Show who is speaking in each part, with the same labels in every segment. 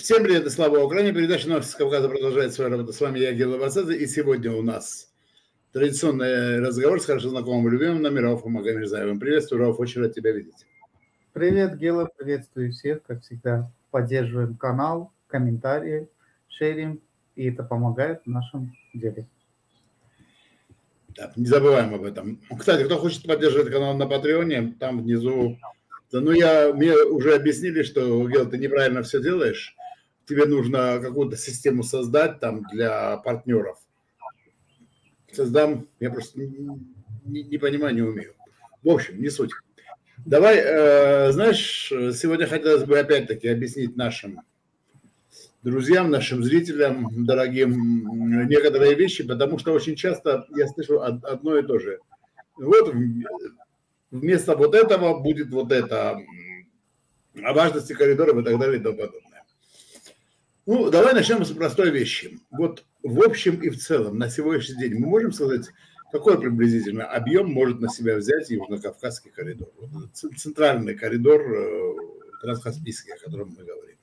Speaker 1: Всем привет и слава Украине. Передача «Новости с Кавказа» продолжает свою работу. С вами я, Гела Басадзе. И сегодня у нас традиционный разговор с хорошо знакомым и любимым нами Рауфом Магомирзаевым. Приветствую, Рауф, очень рад тебя видеть.
Speaker 2: Привет, Гела, приветствую всех. Как всегда, поддерживаем канал, комментарии, шерим, и это помогает в нашем деле.
Speaker 1: Да, не забываем об этом. Кстати, кто хочет поддерживать канал на Патреоне, там внизу... мне уже объяснили, что, Гел, ты неправильно все делаешь. Тебе нужно какую-то систему создать там для партнеров. Создам, я просто не понимаю, не умею. В общем, не суть. Давай, знаешь, сегодня хотелось бы опять-таки объяснить нашим друзьям, нашим зрителям, дорогим, некоторые вещи, потому что очень часто я слышу одно и то же. Вот вместо вот этого будет вот это, о важности коридоров и так далее и тому подобное. Ну, давай начнем с простой вещи. Вот в общем и в целом на сегодняшний день мы можем сказать, какой приблизительно объем может на себя взять Южно-Кавказский коридор? Центральный коридор транскаспийский, о котором мы говорим.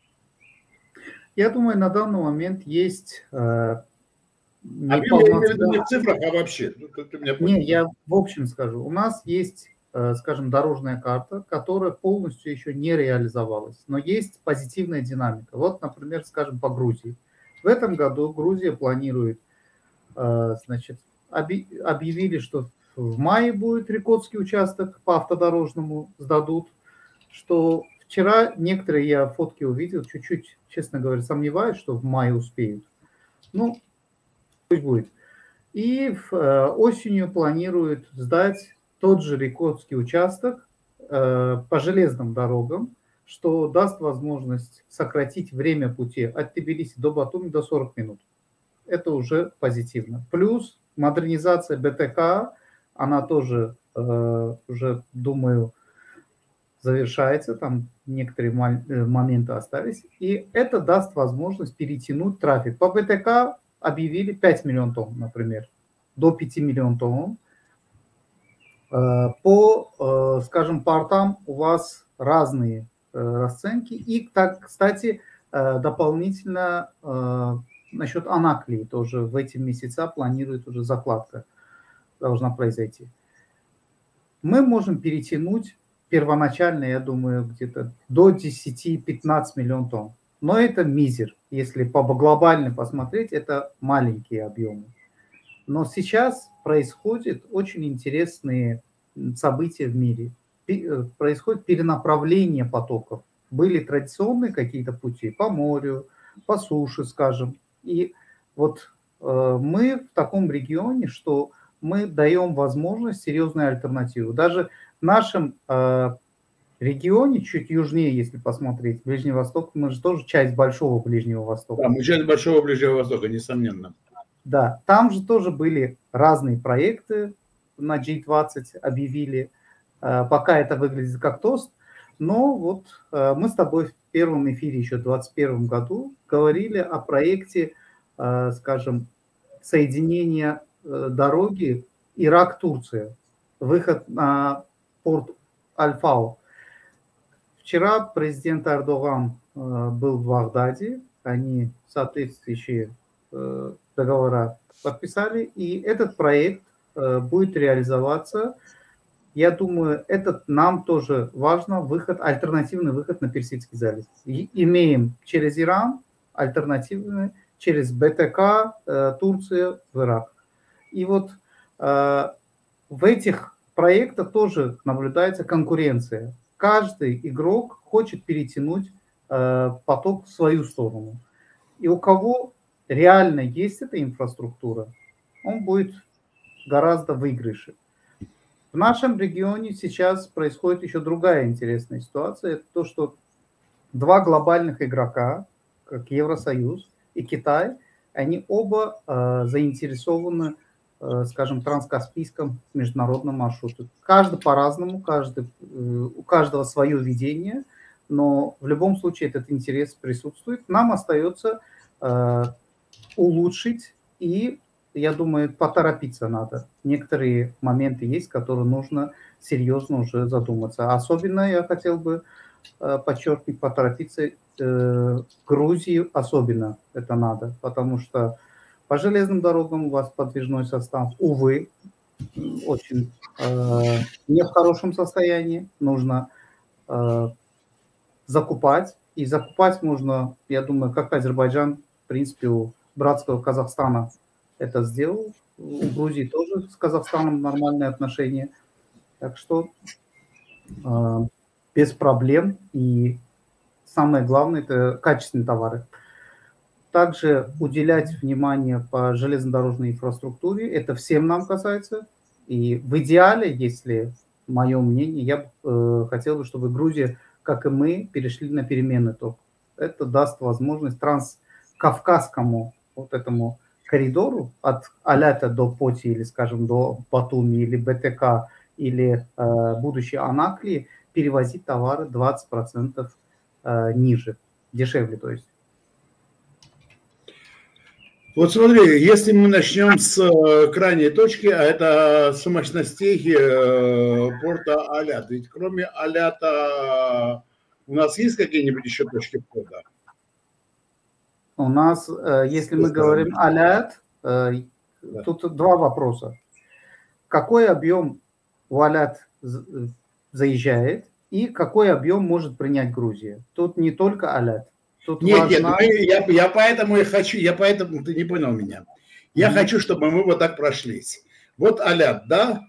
Speaker 2: Я думаю, на данный момент есть...
Speaker 1: Объем я имею в виду не в цифрах, а вообще.
Speaker 2: Не, я в общем скажу. У нас есть, скажем, дорожная карта, которая полностью еще не реализовалась, но есть позитивная динамика. Вот, например, скажем, по Грузии. В этом году Грузия планирует, значит, объявили, что в мае будет Рекотский участок по автодорожному сдадут, что вчера некоторые, я фотки увидел, чуть-чуть, честно говоря, сомневаюсь, что в мае успеют. Ну, пусть будет. И осенью планируют сдать тот же Рекотский участок по железным дорогам, что даст возможность сократить время пути от Тбилиси до Батуми до 40 минут. Это уже позитивно. Плюс модернизация БТК, она тоже уже, думаю, завершается, там некоторые моменты остались, и это даст возможность перетянуть трафик. По БТК объявили 5 миллионов тонн, например, до 5 миллионов тонн. По, скажем, портам у вас разные расценки. И, так, кстати, дополнительно насчет Анаклии тоже в эти месяца планирует уже закладка должна произойти. Мы можем перетянуть первоначально, я думаю, где-то до 10-15 миллионов тонн. Но это мизер. Если глобально посмотреть, это маленькие объемы. Но сейчас происходят очень интересные события в мире. Происходит перенаправление потоков. Были традиционные какие-то пути по морю, по суше, скажем. И вот мы в таком регионе, что мы даем возможность серьезной альтернативы. Даже в нашем регионе, чуть южнее, если посмотреть, Ближний Восток, мы же тоже часть Большого Ближнего Востока.
Speaker 1: Да, мы часть Большого Ближнего Востока, несомненно.
Speaker 2: Да, там же тоже были разные проекты, на G20 объявили, пока это выглядит как тост, но вот мы с тобой в первом эфире еще в 2021 году говорили о проекте, скажем, соединения дороги Ирак-Турция, выход на порт Аль-Фау. Вчера президент Эрдоган был в Багдаде, они соответствующие договора подписали, и этот проект будет реализоваться. Я думаю, этот нам тоже важно, альтернативный выход на Персидский залив. И имеем через Иран альтернативный, через БТК Турция в Ирак. И вот в этих проектах тоже наблюдается конкуренция. Каждый игрок хочет перетянуть поток в свою сторону. И у кого реально есть эта инфраструктура, он будет гораздо выигрыше. В нашем регионе сейчас происходит еще другая интересная ситуация. Это то, что два глобальных игрока, как Евросоюз и Китай, они оба заинтересованы, скажем, в транскаспийском международном маршруте. Каждый по-разному, у каждого свое видение, но в любом случае этот интерес присутствует. Нам остается улучшить, и, я думаю, поторопиться надо. Некоторые моменты есть, которые нужно серьезно уже задуматься. Особенно я хотел бы подчеркнуть, поторопиться. Грузии особенно это надо, потому что по железным дорогам у вас подвижной состав, увы, очень не в хорошем состоянии. Нужно закупать. И закупать можно, я думаю, как Азербайджан, в принципе, у братского Казахстана это сделал. У Грузии тоже с Казахстаном нормальные отношения. Так что без проблем. И самое главное – это качественные товары. Также уделять внимание по железнодорожной инфраструктуре. Это всем нам касается. И в идеале, если мое мнение, я хотел бы, чтобы Грузия, как и мы, перешли на переменный ток. Это даст возможность транскавказскому вот этому коридору от Алята до Поти, или, скажем, до Батуми, или БТК, или будущей Анаклии перевозить товары 20% ниже, дешевле, то есть.
Speaker 1: Вот смотри, если мы начнем с крайней точки, а это с мощностей порта Алят. Ведь кроме Алята у нас есть какие-нибудь еще точки входа?
Speaker 2: У нас, если мы говорим Алят, тут два вопроса. Какой объем в Алят заезжает и какой объем может принять Грузия? Тут не только Алят. Тут
Speaker 1: нет,
Speaker 2: важна...
Speaker 1: нет, я поэтому и хочу, поэтому ты не понял меня. Я хочу, чтобы мы вот так прошлись. Вот Алят, да,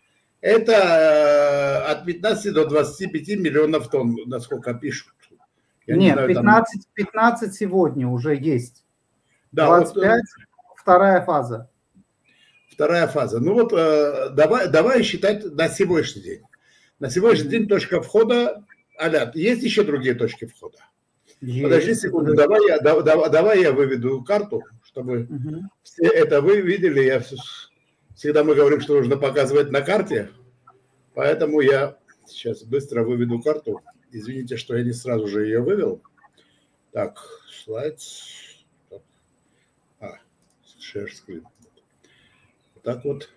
Speaker 1: это от 15 до 25 миллионов тонн, насколько пишут.
Speaker 2: Нет, знаю, 15 сегодня уже есть.
Speaker 1: Да,
Speaker 2: 25, вот, вторая фаза.
Speaker 1: Вторая фаза. Ну вот давай считать на сегодняшний день. На сегодняшний день точка входа Алят. Есть еще другие точки входа? Есть. Подожди секунду, давай я выведу карту, чтобы все это вы видели. Всегда мы говорим, что нужно показывать на карте, поэтому я сейчас быстро выведу карту. Извините, что я не сразу же ее вывел. Так, слайд. Share screen. Вот так вот.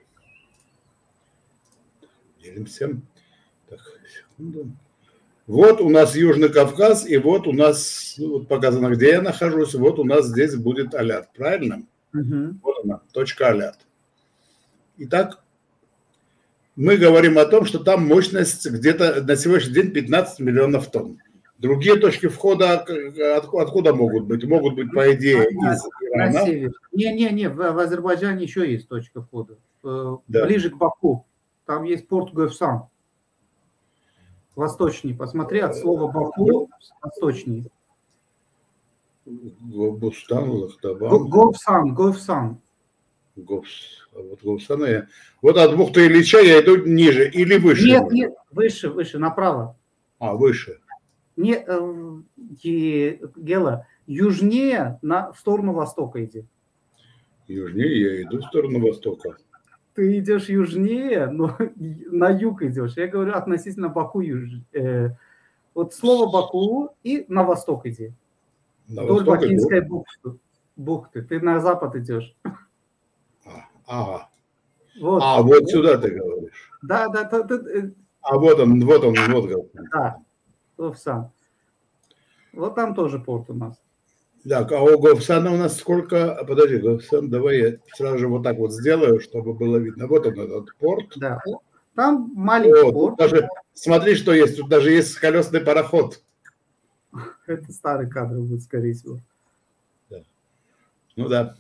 Speaker 1: Делимся. Так, секунду. Вот у нас Южный Кавказ, и вот у нас, вот показано, где я нахожусь, вот у нас здесь будет Алят, правильно? Вот она, точка Алят. Итак, мы говорим о том, что там мощность где-то на сегодняшний день 15 миллионов тонн. Другие точки входа откуда могут быть? Могут быть, по идее, из Ирана.
Speaker 2: На север. Не, в Азербайджане еще есть точка входа. Да. Ближе к Баку. Там есть порт Гевсан. Восточней. Посмотри, от слова Баку восточней.
Speaker 1: Говстан, Лахтабан.
Speaker 2: Говсан.
Speaker 1: Вот Говсан. Вот от бухты Ильича я иду ниже или выше?
Speaker 2: Нет, выше, направо.
Speaker 1: Выше.
Speaker 2: Не, Гела, южнее в сторону востока иди.
Speaker 1: Южнее я иду в сторону востока.
Speaker 2: Ты идешь южнее, но на юг идешь. Я говорю относительно Баку. Вот слово Баку и на восток иди. Вдоль Бакинской бухты. Ты на запад идешь.
Speaker 1: Ага. Вот сюда ты говоришь.
Speaker 2: Да.
Speaker 1: Вот он.
Speaker 2: Да, Говсан. Вот там тоже порт у нас.
Speaker 1: Так, а у Говсана у нас сколько? Подожди, Говсан, давай я сразу же вот так вот сделаю, чтобы было видно. Вот он, этот порт.
Speaker 2: Да, там маленький порт.
Speaker 1: Даже, смотри, что есть. Тут даже есть колесный пароход.
Speaker 2: Это старый кадр будет, скорее всего.
Speaker 1: Да. Ну да.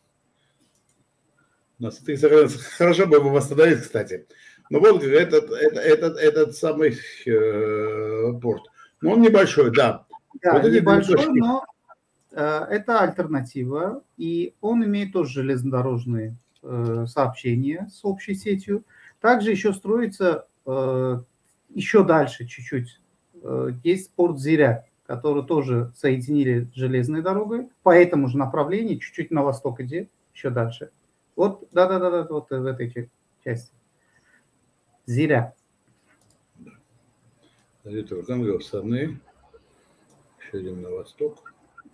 Speaker 1: Ты хорошо бы его восстановить, кстати. Ну вот этот самый порт. Ну он небольшой, да.
Speaker 2: Да,
Speaker 1: вот
Speaker 2: небольшой, но это альтернатива. И он имеет тоже железнодорожные сообщения с общей сетью. Также еще строится еще дальше чуть-чуть. Есть порт Зиря, который тоже соединили железной дорогой. По этому же направлению, чуть-чуть на восток иди, еще дальше. Вот, да, вот в этой части. Зиря.
Speaker 1: Туркан, Говсаны. Еще идем на восток.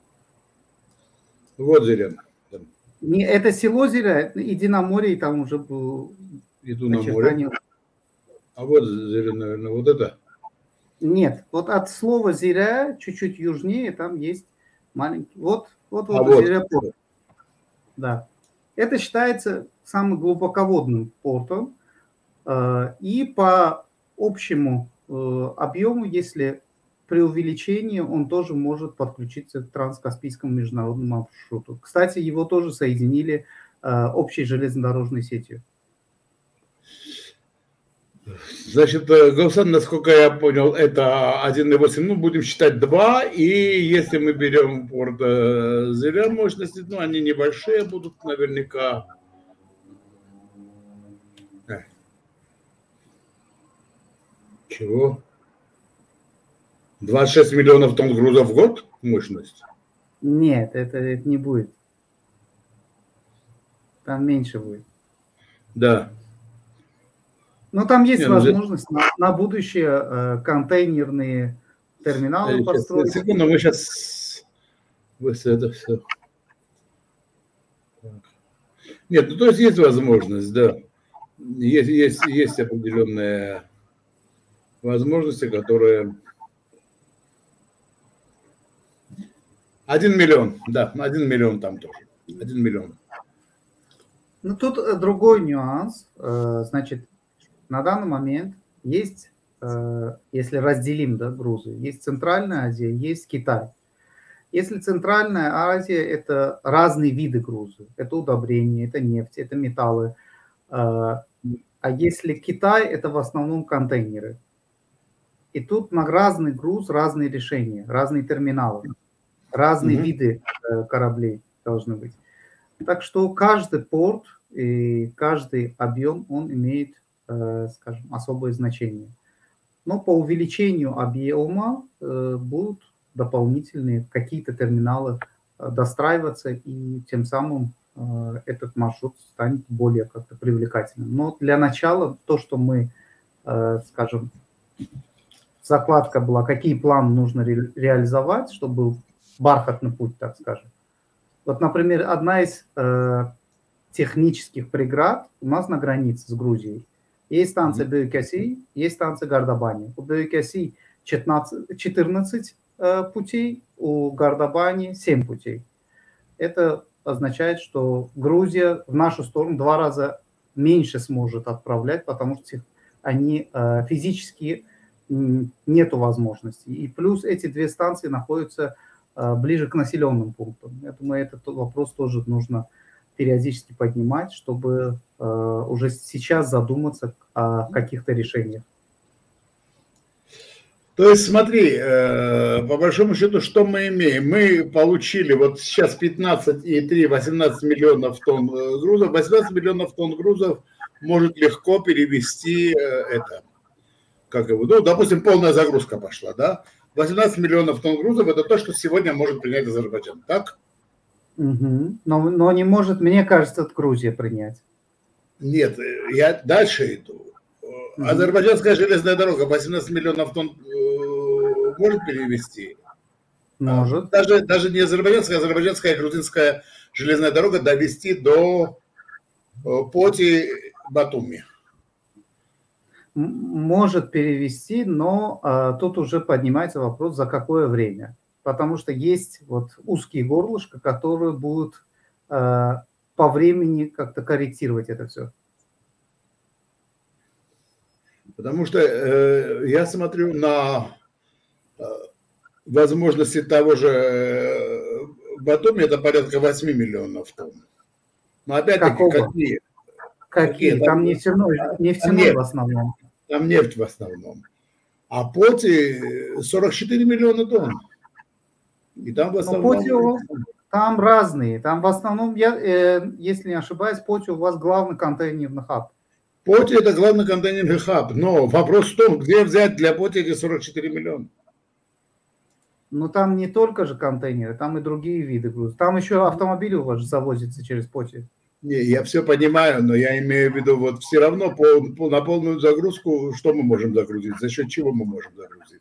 Speaker 1: Вот Зиря.
Speaker 2: Это село Зиря, иди на море, и там уже был...
Speaker 1: Иду на море. А вот Зиря, наверное, вот это.
Speaker 2: Нет, вот от слова Зиря чуть-чуть южнее там есть маленький. Вот
Speaker 1: Вот.
Speaker 2: Зиря порт. Да. Это считается самым глубоководным портом. И по общему объему, если при увеличении, он тоже может подключиться к транскаспийскому международному маршруту. Кстати, его тоже соединили общей железнодорожной сетью.
Speaker 1: Значит, Гаусан, насколько я понял, это 1,8, ну, будем считать 2, и если мы берем порт Зыря мощности, ну, они небольшие будут наверняка. Чего? 26 миллионов тонн груза в год мощность?
Speaker 2: Нет, это не будет. Там меньше будет.
Speaker 1: Да.
Speaker 2: Но там есть возможность на будущее контейнерные терминалы построить.
Speaker 1: Секунду, мы сейчас... Это все. Нет, ну то есть возможность, да. Есть определенные возможности, которые... 1 миллион, да, 1 миллион там тоже. 1 миллион.
Speaker 2: Ну тут другой нюанс. Значит, на данный момент есть, если разделим, да, грузы, есть Центральная Азия, есть Китай. Если Центральная Азия – это разные виды грузов, это удобрения, это нефть, это металлы. А если Китай – это в основном контейнеры. И тут на разный груз разные решения, разные терминалы, разные виды кораблей должны быть. Так что каждый порт и каждый объем, он имеет, скажем, особое значение. Но по увеличению объема будут дополнительные какие-то терминалы достраиваться, и тем самым этот маршрут станет более как-то привлекательным. Но для начала то, что мы, скажем, закладка была, какие планы нужно реализовать, чтобы был бархатный путь, так скажем. Вот, например, одна из технических преград у нас на границе с Грузией. Есть станция Бөйкяси, есть станция Гардабани. У Бөйкяси 14 путей, у Гардабани 7 путей. Это означает, что Грузия в нашу сторону 2 раза меньше сможет отправлять, потому что они физически нету возможности. И плюс эти 2 станции находятся ближе к населенным пунктам. Я думаю, этот вопрос тоже нужно периодически поднимать, чтобы уже сейчас задуматься о каких-то решениях.
Speaker 1: То есть смотри, по большому счету, что мы имеем? Мы получили вот сейчас 15,3, 18 миллионов тонн грузов. 18 миллионов тонн грузов может легко перевести это, как его, ну, допустим, полная загрузка пошла, да? 18 миллионов тонн грузов – это то, что сегодня может принять Азербайджан, так?
Speaker 2: Угу. Но не может, мне кажется, от Грузия принять.
Speaker 1: Нет, я дальше иду. Азербайджанская железная дорога 18 миллионов тонн может перевести?
Speaker 2: Может.
Speaker 1: Даже не азербайджанская и грузинская железная дорога довести до Поти Батуми.
Speaker 2: Может перевести, но тут уже поднимается вопрос, за какое время. Потому что есть вот узкие горлышка, которые будут по времени как-то корректировать это все.
Speaker 1: Потому что я смотрю на возможности того же Батуми, это порядка 8 миллионов тонн. Но опять-таки, какие?
Speaker 2: Там нефтяной в основном.
Speaker 1: Там нефть в основном. А Поти 44 миллиона тонн. И там в основном...
Speaker 2: Там разные. Там в основном, если не ошибаюсь, Поти у вас главный контейнерный хаб.
Speaker 1: Поти это главный контейнерный хаб. Но вопрос в том, где взять для Поти эти 44 миллиона.
Speaker 2: Но там не только же контейнеры, там и другие виды грузов. Там еще автомобили у вас же завозятся через Поти.
Speaker 1: Не, я все понимаю, но я имею в виду, вот все равно на полную загрузку, что мы можем загрузить? За счет чего мы можем загрузить?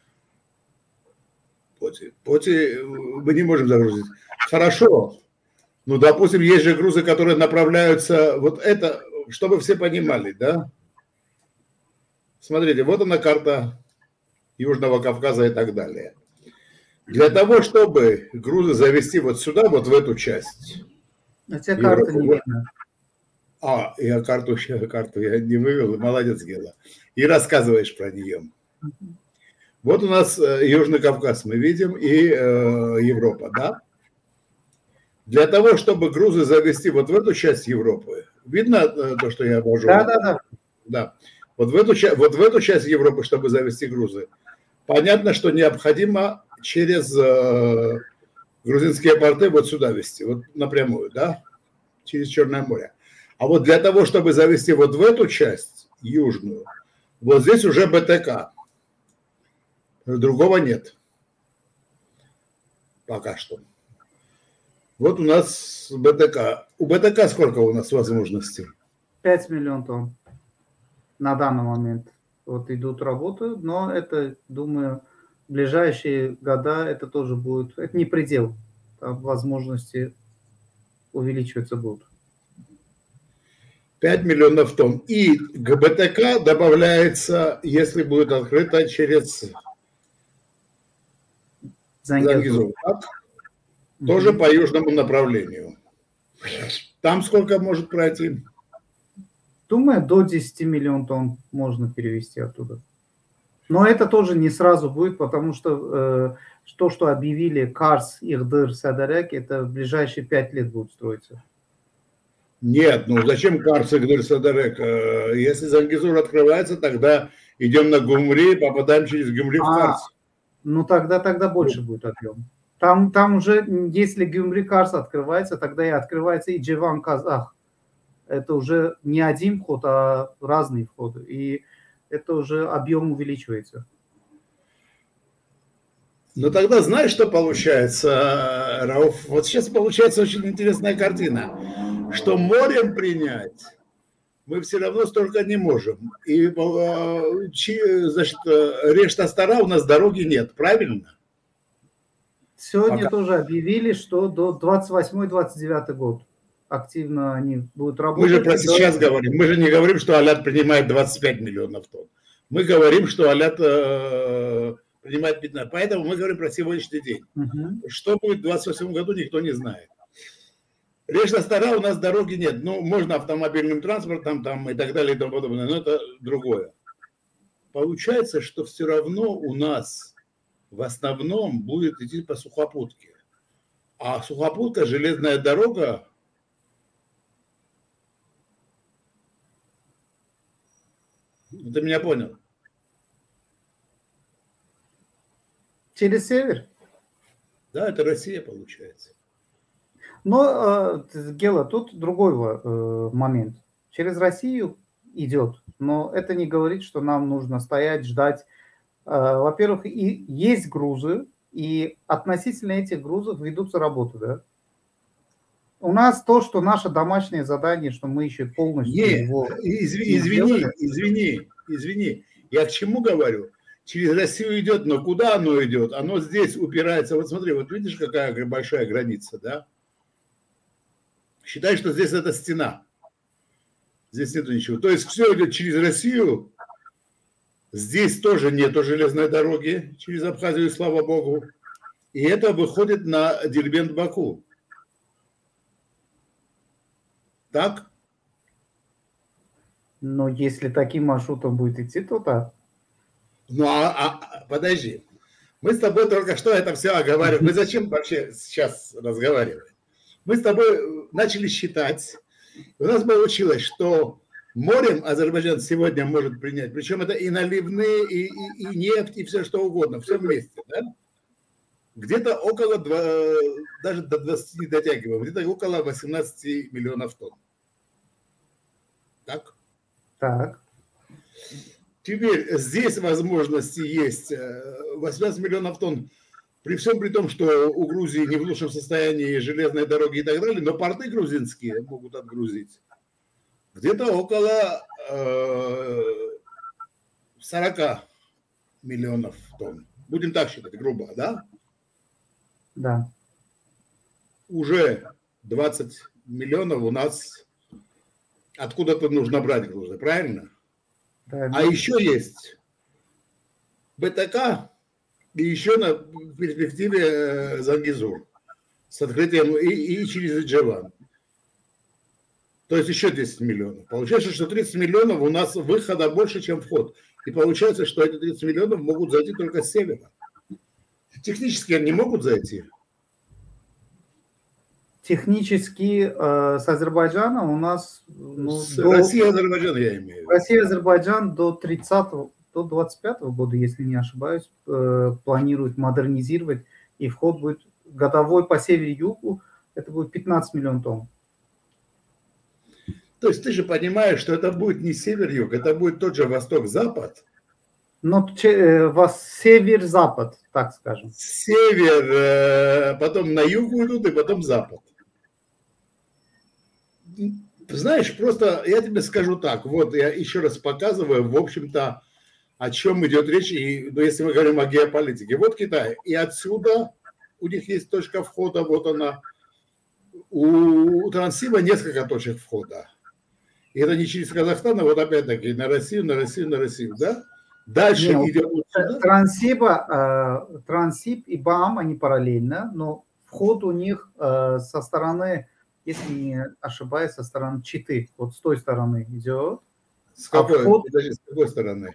Speaker 1: Поти мы не можем загрузить. Хорошо. Ну, допустим, есть же грузы, которые направляются, вот это, чтобы все понимали, да? Смотрите, вот она карта Южного Кавказа и так далее. Для того, чтобы грузы завести вот сюда, вот в эту часть.
Speaker 2: У тебя карта не видно.
Speaker 1: Я карту я не вывел, молодец, Гела. И рассказываешь про нее. Вот у нас Южный Кавказ мы видим и Европа, да? Для того, чтобы грузы завести вот в эту часть Европы, видно то, что я обожу? Да. Вот в эту часть Европы, чтобы завести грузы, понятно, что необходимо через грузинские порты вот сюда везти, вот напрямую, да, через Черное море. А вот для того, чтобы завести вот в эту часть, южную, вот здесь уже БТК. Другого нет. Пока что. Вот у нас БТК. У БТК сколько у нас возможностей?
Speaker 2: 5 миллионов тонн на данный момент. Вот идут работы, но это, думаю, в ближайшие года это тоже будет, это не предел, там возможности увеличиваться будут.
Speaker 1: 5 миллионов тонн. И к БТК добавляется, если будет открыто через Зангезур, тоже по южному направлению. Там сколько может пройти?
Speaker 2: Думаю, до 10 миллионов тонн можно перевести оттуда. Но это тоже не сразу будет, потому что то, что объявили Карс, Ихдыр, Садарек, это в ближайшие 5 лет будет строиться.
Speaker 1: Нет, ну зачем Карс, Ихдыр, Садарек? Если Зангезур открывается, тогда идем на Гюмри, попадаем через Гюмри в Карс.
Speaker 2: Ну тогда больше будет объем. Там уже, если Гюмри Карс открывается, тогда и открывается и Джеван Казах. Это уже не один вход, а разные входы. И это уже объем увеличивается.
Speaker 1: Ну тогда знаешь, что получается, Рауф? Вот сейчас получается очень интересная картина, что морем принять мы все равно столько не можем. И, значит, Реш-Астара у нас дороги нет, правильно?
Speaker 2: Сегодня тоже объявили, что до 28-29 год активно они будут работать.
Speaker 1: Мы же про сейчас говорим. Мы же не говорим, что Алят принимает 25 миллионов тонн. Мы говорим, что Алят принимает 15. Поэтому мы говорим про сегодняшний день. Что будет в 28 году, никто не знает. Реш-Астара у нас дороги нет. Ну, можно автомобильным транспортом там, и так далее и тому подобное, но это другое. Получается, что все равно у нас в основном будет идти по сухопутке. А сухопутка, железная дорога, ты меня понял?
Speaker 2: Через север?
Speaker 1: Да, это Россия получается.
Speaker 2: Но, Гела, тут другой момент. Через Россию идет, но это не говорит, что нам нужно стоять, ждать. Во-первых, и есть грузы, и относительно этих грузов ведутся работы, да? У нас то, что наше домашнее задание, что мы еще полностью его...
Speaker 1: Извини. Я к чему говорю? Через Россию идет, но куда оно идет? Оно здесь упирается. Вот смотри, вот видишь, какая большая граница, да? Считай, что здесь это стена. Здесь нету ничего. То есть все идет через Россию. Здесь тоже нету железной дороги через Абхазию, слава богу. И это выходит на Дербент-Баку. Так?
Speaker 2: Но если таким маршрутом будет идти, то да.
Speaker 1: Ну, подожди. Мы с тобой только что это все оговариваем. Мы зачем вообще сейчас разговариваем? Мы с тобой начали считать. У нас получилось, что морем Азербайджан сегодня может принять. Причем это и наливные, и нефть, и все что угодно. Все вместе. Да? Где-то около, даже до 20 не дотягиваем. Где-то около 18 миллионов тонн. Так?
Speaker 2: Так.
Speaker 1: Теперь здесь возможности есть 18 миллионов тонн. При всем при том, что у Грузии не в лучшем состоянии железные дороги и так далее, но порты грузинские могут отгрузить где-то около 40 миллионов тонн. Будем так считать, грубо, да?
Speaker 2: Да.
Speaker 1: Уже 20 миллионов у нас откуда-то нужно брать грузы, правильно?
Speaker 2: Да,
Speaker 1: а еще есть БТК и еще на перспективе Зангизур с открытием и через Иджеван. То есть еще 10 миллионов. Получается, что 30 миллионов у нас выхода больше, чем вход. И получается, что эти 30 миллионов могут зайти только с севера. Технически они могут зайти.
Speaker 2: Технически с Азербайджаном у нас...
Speaker 1: Россия и Азербайджан, я имею в виду.
Speaker 2: Россия и Азербайджан до 25-го года, если не ошибаюсь, планируют модернизировать, и вход будет годовой по северу-югу, это будет 15 миллионов тонн.
Speaker 1: То есть ты же понимаешь, что это будет не север-юг, это будет тот же восток-запад.
Speaker 2: Но север-запад, так скажем.
Speaker 1: Север, потом на юг уйдут, и потом запад. Знаешь, просто я тебе скажу так, вот я еще раз показываю, в общем-то, о чем идет речь, и, ну, если мы говорим о геополитике. Вот Китай, и отсюда у них есть точка входа, вот она. У Транссиба несколько точек входа. И это не через Казахстан, а вот опять-таки на Россию, да? Дальше идет сюда.
Speaker 2: Транссиб и БАМ, они параллельно, но вход у них со стороны, если не ошибаюсь, со стороны Читы, вот с той стороны идет.
Speaker 1: С какой, с какой стороны?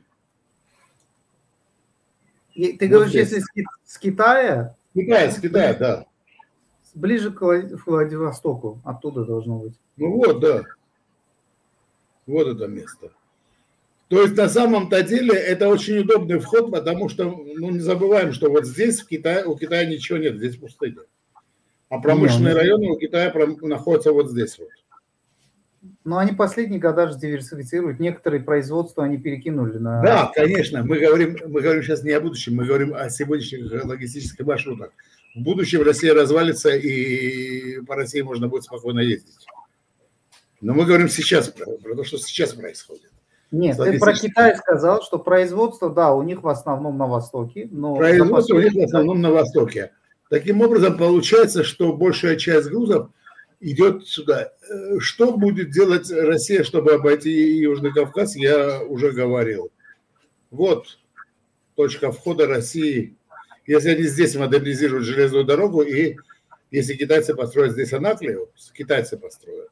Speaker 2: Ты говоришь, если с Китая?
Speaker 1: С Китая, да.
Speaker 2: Ближе к Владивостоку, оттуда должно быть.
Speaker 1: Ну вот, да. Вот это место. То есть на самом-то деле это очень удобный вход, потому что, ну, не забываем, что вот здесь у Китая ничего нет, здесь пустыня. А промышленные районы у Китая находятся вот здесь вот.
Speaker 2: Но они последние года же диверсифицируют. Некоторые производства они перекинули на...
Speaker 1: Да, конечно. Мы говорим сейчас не о будущем, мы говорим о сегодняшних логистических маршрутах. В будущем Россия развалится, и по России можно будет спокойно ездить. Но мы говорим сейчас про то, что сейчас происходит.
Speaker 2: Нет, ты про Китай сказал, что производство, да, у них в основном на Востоке. Но
Speaker 1: производство у них в основном на Востоке. Таким образом, получается, что большая часть грузов идет сюда. Что будет делать Россия, чтобы обойти Южный Кавказ, я уже говорил. Вот точка входа России. Если они здесь модернизируют железную дорогу, и если китайцы построят здесь Анаклию, китайцы построят.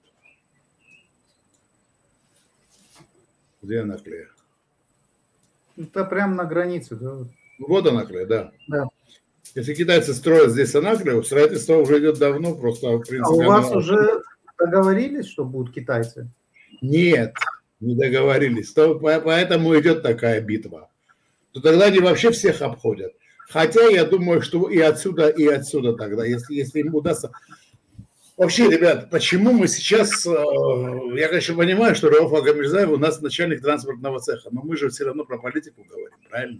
Speaker 1: Где Анаклия?
Speaker 2: Это прямо на границе, да?
Speaker 1: Вот Анаклия, да.
Speaker 2: Да.
Speaker 1: Если китайцы строят здесь Анаклию, строительство уже идет давно, просто в принципе...
Speaker 2: А у вас уже договорились, что будут китайцы?
Speaker 1: Нет, не договорились. Поэтому идет такая битва. То тогда они вообще всех обходят. Хотя я думаю, что и отсюда тогда, если им удастся... Вообще, ребят, почему мы сейчас... Я, конечно, понимаю, что Рауф Агамирзаев у нас начальник транспортного цеха, но мы же все равно про политику говорим, правильно?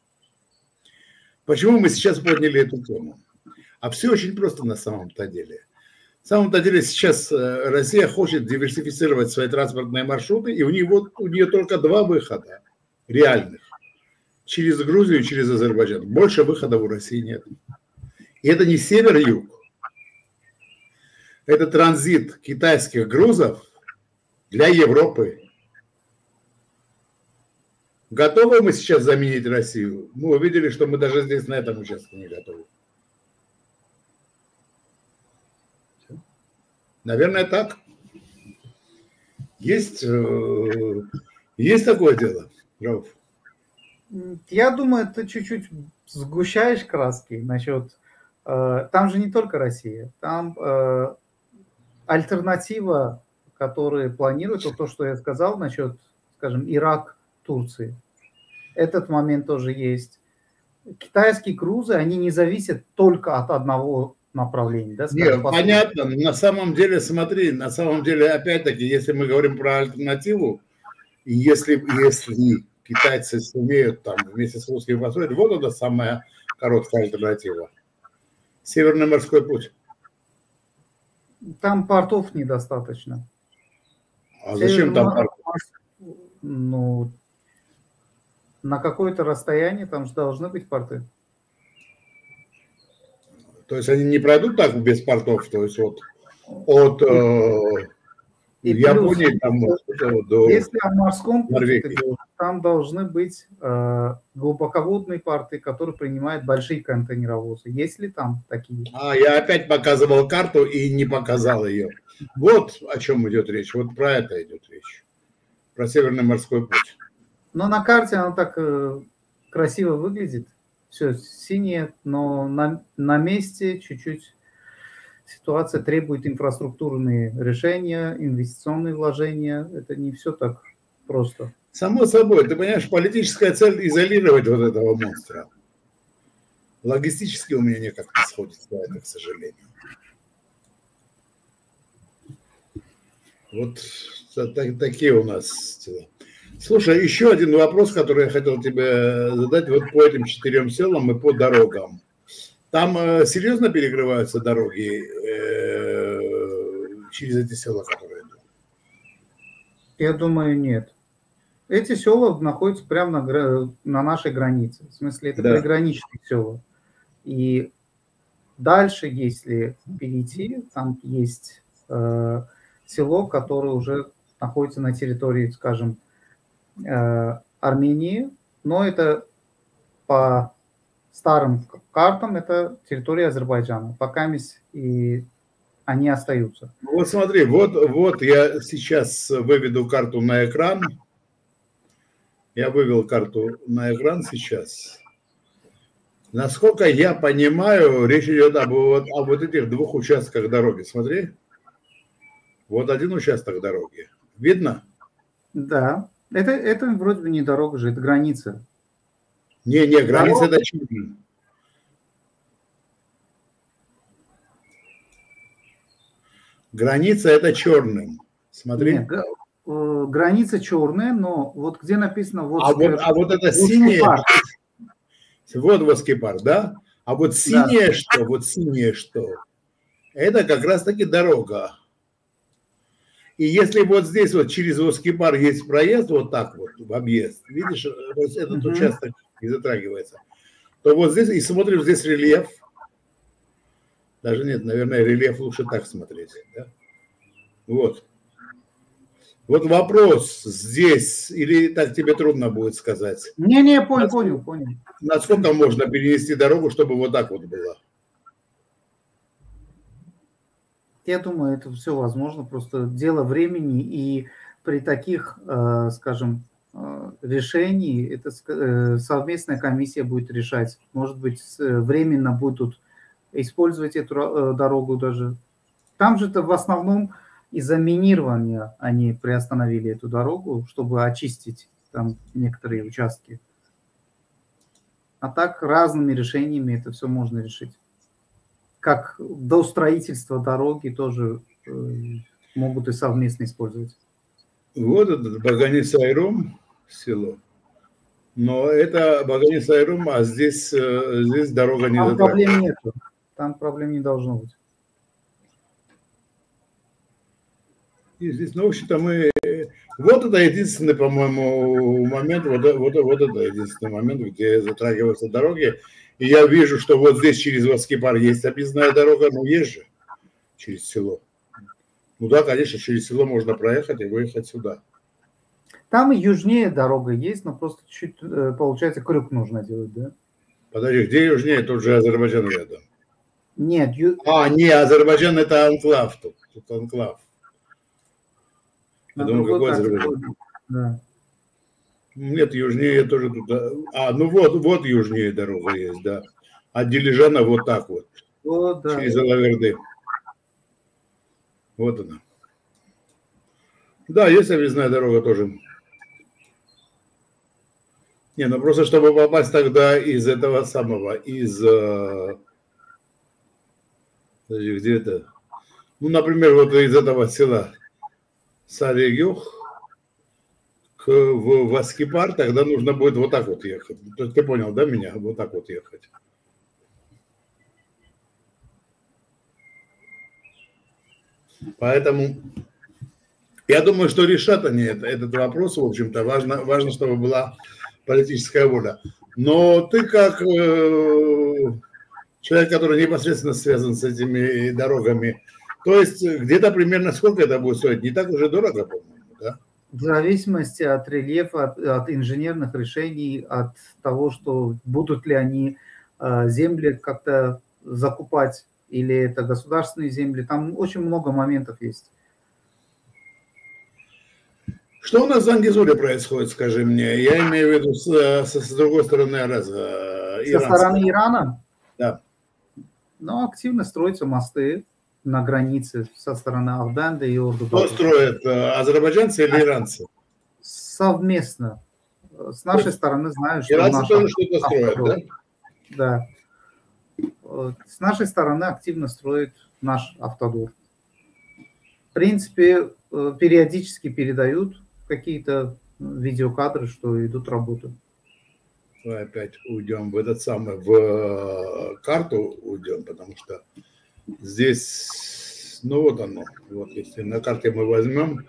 Speaker 1: Почему мы сейчас подняли эту тему? А все очень просто на самом-то деле. На самом-то деле сейчас Россия хочет диверсифицировать свои транспортные маршруты, и у нее только два выхода реальных. Через Грузию и через Азербайджан. Больше выходов у России нет. И это не север-юг. Это транзит китайских грузов для Европы. Готовы мы сейчас заменить Россию? Мы увидели, что мы даже здесь на этом участке не готовы. Наверное, так. Есть такое дело, Рауф?
Speaker 2: Я думаю, ты чуть-чуть сгущаешь краски насчет... Там же не только Россия. Там альтернатива, которую планируют, то, что я сказал насчет, скажем, Ирак, Турции. Этот момент тоже есть. Китайские грузы, они не зависят только от одного направления. Да,
Speaker 1: нет, понятно. На самом деле, смотри, на самом деле, опять-таки, если мы говорим про альтернативу, и если китайцы сумеют там вместе с русскими построить, вот это самая короткая альтернатива. Северный морской путь.
Speaker 2: Там портов недостаточно.
Speaker 1: А зачем там порты?
Speaker 2: Ну, на какое-то расстояние там же должны быть порты.
Speaker 1: То есть они не пройдут так без портов? То есть
Speaker 2: И
Speaker 1: в Японии там до
Speaker 2: если о морском пути ты
Speaker 1: Норвегии.
Speaker 2: говоришь, там должны быть глубоководные порты, которые принимают большие контейнеровозы. Есть ли там такие?
Speaker 1: Я опять показывал карту и не показал ее. Вот о чем идет речь. Вот про это идет речь. Про Северный морской путь.
Speaker 2: Но на карте оно так красиво выглядит. Все синее, но на месте чуть-чуть ситуация требует инфраструктурные решения, инвестиционные вложения. Это не все так просто.
Speaker 1: Само собой, ты понимаешь, политическая цель изолировать вот этого монстра. Логистически у меня никак не сходится, это, к сожалению. Вот такие у нас дела. Слушай, еще один вопрос, который я хотел тебе задать, вот по этим 4 селам и по дорогам. Там серьезно перекрываются дороги через эти села, которые идут?
Speaker 2: Я думаю, нет. Эти села находятся прямо на нашей границе. В смысле, это приграничные села. И дальше, если перейти, там есть село, которое уже находится на территории, скажем, Армении, но это по старым картам это территория Азербайджана. Пока и они остаются.
Speaker 1: Вот смотри, вот я сейчас выведу карту на экран. Я вывел карту на экран сейчас. Насколько я понимаю, речь идет об вот этих 2 участках дороги. Смотри. Вот один участок дороги. Видно?
Speaker 2: Да. Это вроде бы не дорога же, это граница.
Speaker 1: Не, граница это черным. Граница это черным. Смотри.
Speaker 2: Нет, граница черная, но вот где написано...
Speaker 1: Вот это синее... Вот Воскипар, да? А вот синее да. Что? Вот синее что? Это как раз таки дорога. И если вот здесь вот через Воскипар есть проезд, вот так вот, в объезд, видишь, вот этот участок не затрагивается, то вот здесь, и смотрим здесь рельеф, даже нет, наверное, рельеф лучше так смотреть, да? Вот. Вот вопрос здесь, или так тебе трудно будет сказать?
Speaker 2: Не, понял.
Speaker 1: Насколько можно перенести дорогу, чтобы вот так вот было?
Speaker 2: Я думаю, это все возможно, просто дело времени, и при таких, скажем, решениях это совместная комиссия будет решать. Может быть, временно будут использовать эту дорогу даже. Там же-то в основном из-за минирования они приостановили эту дорогу, чтобы очистить там некоторые участки. А так разными решениями это все можно решить. Как до строительства дороги тоже могут и совместно использовать.
Speaker 1: Вот это Багани-Сайрум село. Но это Багани-Сайрум, а здесь дорога не
Speaker 2: затрагивается. Там проблем нет. Там проблем не должно быть.
Speaker 1: И здесь, ну, в общем-то, вот это единственный, по-моему, момент, вот это единственный момент, где затрагиваются дороги. И я вижу, что вот здесь через Воскипар есть объездная дорога, но есть же через село. Ну да, конечно, через село можно проехать и выехать сюда.
Speaker 2: Там и южнее дорога есть, но просто чуть, получается, крюк нужно делать, да?
Speaker 1: Подожди, где южнее? Тут же Азербайджан рядом.
Speaker 2: Нет.
Speaker 1: Не, Азербайджан это анклав тут анклав. Я думаю, какой Азербайджан?
Speaker 2: Да.
Speaker 1: Нет, южнее тоже туда. Ну вот южнее дорога есть, да. От Дилижана вот так вот.
Speaker 2: Вот, да.
Speaker 1: Через Алаверды. Вот она. Да, есть объездная дорога тоже. Не, ну просто чтобы попасть тогда из этого самого, где это? Ну, например, вот из этого села Сарегюх в Воскипар, тогда нужно будет вот так вот ехать. Ты понял, да, меня? Вот так вот ехать. Поэтому я думаю, что решат они этот вопрос, в общем-то. Важно, чтобы была политическая воля. Но ты как человек, который непосредственно связан с этими дорогами, То есть где-то примерно сколько это будет стоить? Не так уже дорого, по-моему, да?
Speaker 2: В зависимости от рельефа, от инженерных решений, от того, что будут ли они земли как-то закупать, или это государственные земли. Там очень много моментов есть.
Speaker 1: Что у нас в Зангизуре происходит, скажи мне? Я имею в виду с другой стороны
Speaker 2: Со стороны Ирана?
Speaker 1: Да.
Speaker 2: Ну, активно строятся мосты на границе со стороны Арбенда и Ордубака.
Speaker 1: Кто строит, азербайджанцы или иранцы?
Speaker 2: Совместно. С нашей стороны знаю, что
Speaker 1: иранцы тоже что-то строят, да?
Speaker 2: Да. С нашей стороны активно строит наш автодор. В принципе, периодически передают какие-то видеокадры, что идут работы.
Speaker 1: Мы опять уйдем в этот самый, в карту уйдем, потому что здесь, ну вот оно, вот если на карте мы возьмем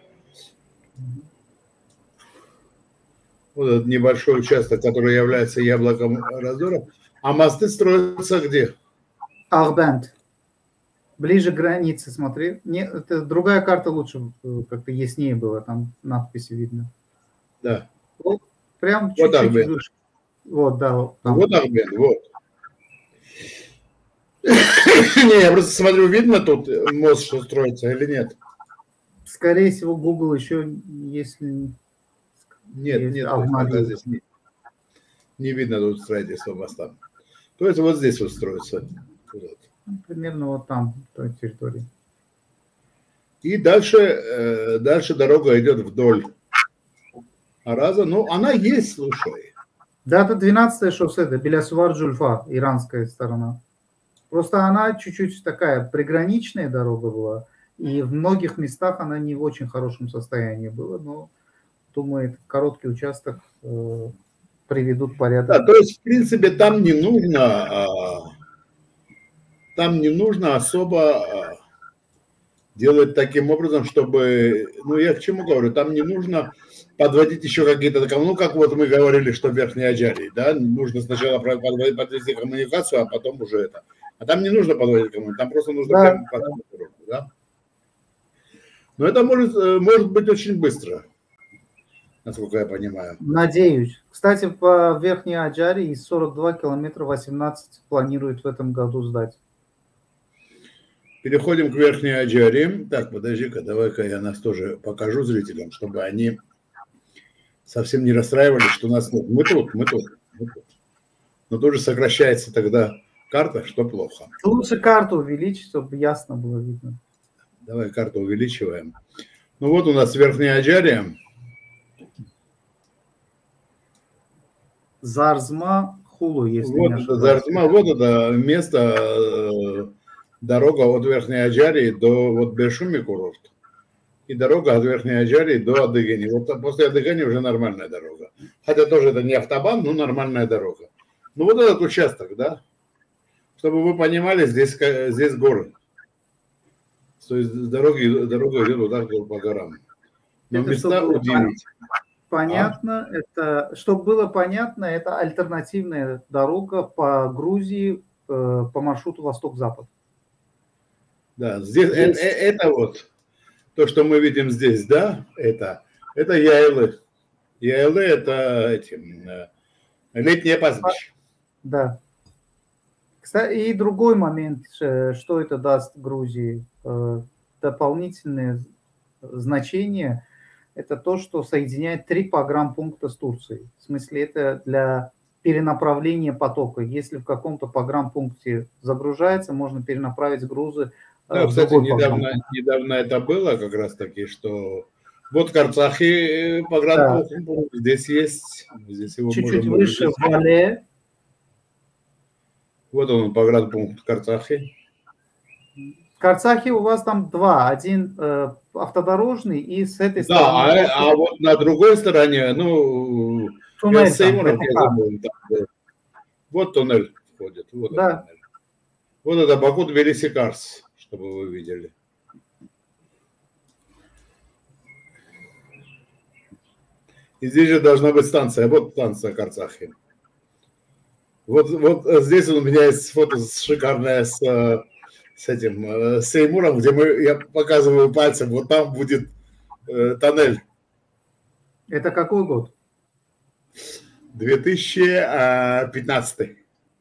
Speaker 1: вот этот небольшой участок, который является яблоком раздора, а мосты строятся где?
Speaker 2: Арбенд. Ближе к границе, смотри. Нет, это другая карта лучше, как-то яснее было, там надписи видно.
Speaker 1: Да.
Speaker 2: Вот, прям чуть-чуть вот выше. Вот, да. Вот,
Speaker 1: вот Арбенд, вот. Не, я просто смотрю, видно тут мост, что строится или нет?
Speaker 2: Скорее всего, Google еще, если...
Speaker 1: Нет, здесь не видно тут строительство моста. То есть вот здесь вот строится. Вот.
Speaker 2: Примерно вот там, в той территории.
Speaker 1: И дальше дорога идет вдоль Араза. Ну, она есть, слушай.
Speaker 2: Да, это 12-е шоссе, это Белясувар-Джульфа, иранская сторона. Просто она чуть-чуть такая приграничная дорога была, и в многих местах она не в очень хорошем состоянии была, но, думаю, этот короткий участок приведут в порядок.
Speaker 1: Да, то есть, в принципе, там не нужно особо делать таким образом, чтобы, ну, я к чему говорю, там не нужно подводить еще какие-то, ну, как вот мы говорили, что в Верхней Аджарии, да, нужно сначала подвести коммуникацию, а потом уже это. А там не нужно подводить коммуникацию, там просто нужно прямо подводить дорогу, да. Но это может быть очень быстро, насколько я понимаю.
Speaker 2: Надеюсь. Кстати, по Верхней Аджарии из 42 километра 18 планируют в этом году сдать.
Speaker 1: Переходим к Верхней Аджарии. Так, подожди-ка, давай-ка я нас тоже покажу зрителям, чтобы они совсем не расстраивались, что нас нет. Мы тут. Но тоже сокращается тогда карта, что плохо.
Speaker 2: Лучше карту увеличить, чтобы ясно было видно.
Speaker 1: Давай карту увеличиваем. Ну вот у нас Верхняя Аджария.
Speaker 2: Зарзма, Хулу, если
Speaker 1: вот
Speaker 2: не
Speaker 1: это Зарзма, вот это место, дорога от Верхней Аджарии до вот Бешуми курорт. И дорога от Верхней Аджарии до Адыгени. Вот после Адыгени уже нормальная дорога. Хотя тоже это не автобан, но нормальная дорога. Ну вот этот участок, да? Чтобы вы понимали, здесь горы. То есть дорога идет вот так вот по горам. Но
Speaker 2: это
Speaker 1: места удивительные.
Speaker 2: Понятно, это, чтобы было понятно, это альтернативная дорога по Грузии по маршруту Восток-Запад.
Speaker 1: Да, здесь это вот то, что мы видим здесь, да, это яйлы. Яйлы это летнее пастбище.
Speaker 2: Да. Кстати, и другой момент, что это даст Грузии, дополнительное значение, это то, что соединяет 3 погранпункта с Турцией. В смысле, это для перенаправления потока. Если в каком-то погранпункте загружается, можно перенаправить грузы.
Speaker 1: Да, кстати, недавно это было как раз таки, что вот Карцахи погранпункт, да. Здесь есть. Здесь его
Speaker 2: чуть-чуть выше в Вале.
Speaker 1: Вот он, погранпункт Карцахи.
Speaker 2: Карцахи у вас там 2. Один автодорожный и с этой стороны.
Speaker 1: Да, а вот на другой стороне, ну,
Speaker 2: туннель
Speaker 1: вот туннель входит. Вот,
Speaker 2: да.
Speaker 1: Туннель. Вот это Бакут Велисикарс, чтобы вы видели. И здесь же должна быть станция. Вот станция Карцахи. Вот здесь у меня есть фото шикарное с с Сеймуром, где я показываю пальцем, вот там будет тоннель.
Speaker 2: Это какой год?
Speaker 1: 2015.